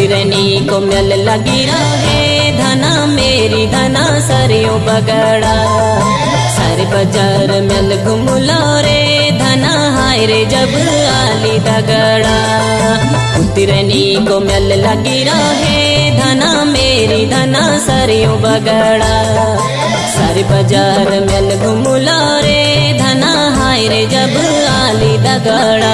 तिरनी को मिल लगी रहे धना मेरी धना सरियो बगड़ा। सर बाजार मिल घुमलो रे धना हाय रे जब आली दगड़ा। तिरनी को मिल लगी रहे धना मेरी धना सरियो बगड़ा। सर बाजार मिल घुमलो रे धना हाय रे जब आली दगड़ा।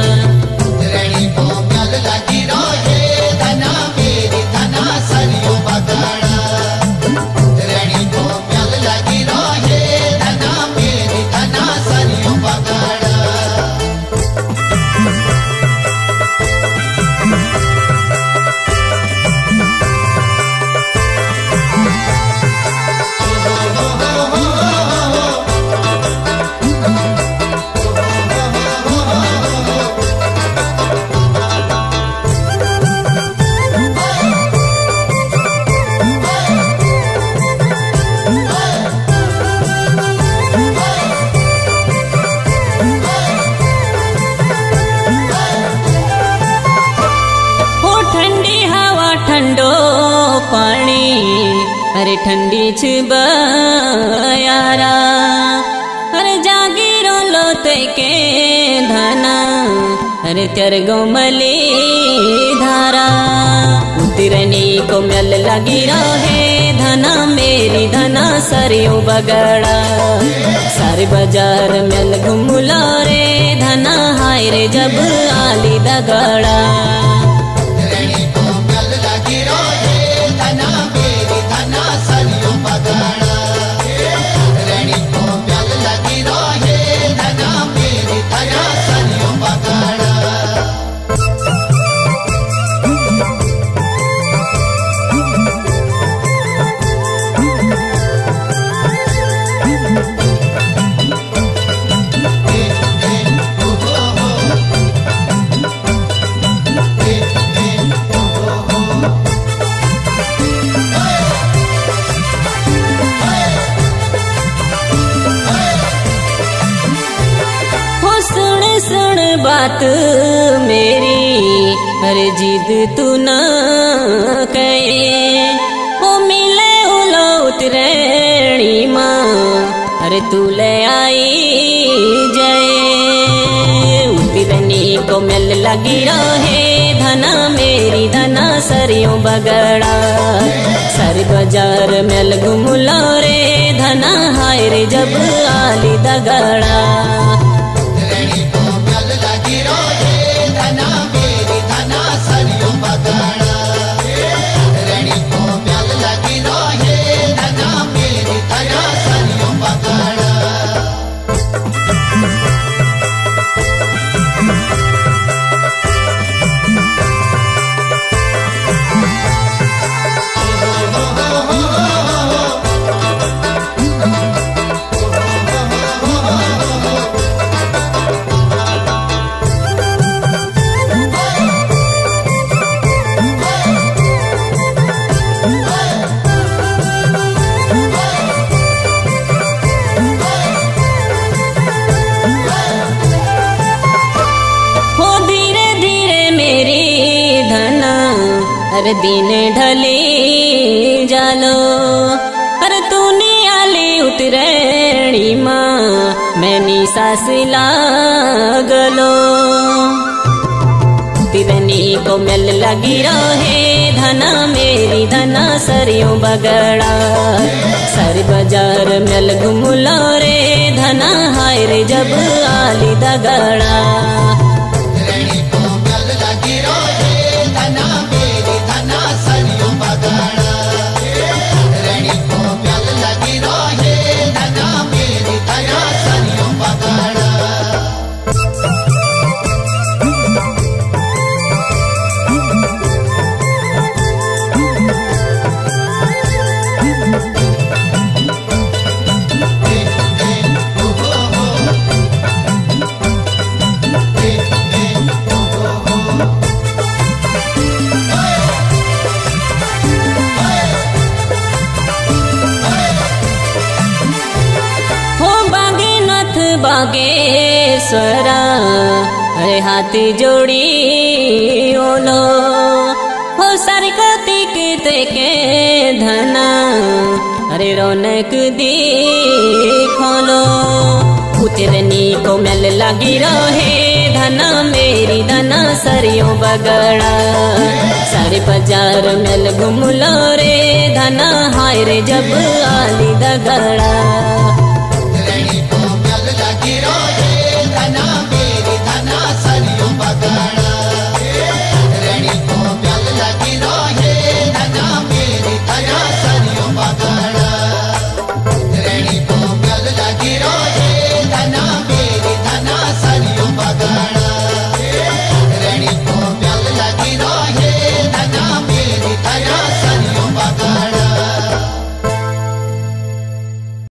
ठंडो पानी अरे ठंडी यारा। अरे जागीरो लोते के धना अरे तेर गोमली धारा। तिरनी को मिल लगी रहे धना मेरी धना सरियो बगड़ा। सर बाजार मिल घुमलो रे धना हाय रे जब आली दगड़ा। बात मेरी अरे जिद तू न कहे। वो मिले उलो उतरेणी माँ अरे तू ले आई जय। उतरनी को मिल लगी रहे धना मेरी धना सरियो बगड़ा। सर बाजार मिल घुमलो रे धना हाय रे जब आली दगड़ा। अरे दिन ढले जालो अरे तूने आली उतरेणी माँ मैनी सास लागलो। तिरनी को मिल लगी रहे धना मेरी धना सरियो बगड़ा। सर बाजार मिल घुमलो रे धना हाय रे जब आली दगड़ा। बागेश्वरा अरे हाथ जोड़ी ओलो हो ते के धना अरे रौनक देखो उतरनी को मेल लगी रहे धना मेरी धना सरियों बगड़ा सारे बाजार मेल घूम लो रे धना हाय रे जब आली दगड़ा उतरनी को मेल लगी रहे धना मेरी धना सरियों बगड़ा।